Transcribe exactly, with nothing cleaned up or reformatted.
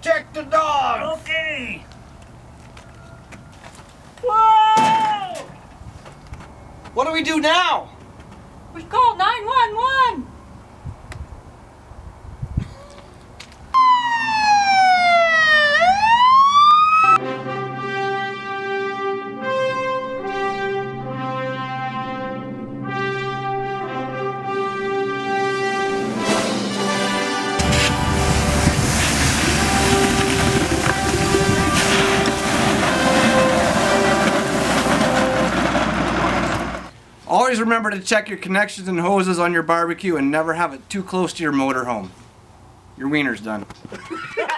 Check the dog! Okay. Whoa! What do we do now? We call nine one one! Always remember to check your connections and hoses on your barbecue and never have it too close to your motorhome. Your wiener's done.